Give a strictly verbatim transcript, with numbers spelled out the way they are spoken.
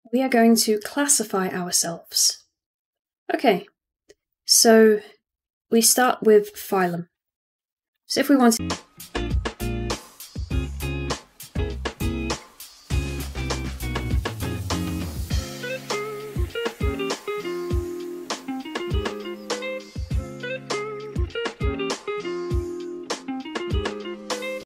we are going to classify ourselves. Okay, so we start with phylum. So if we want to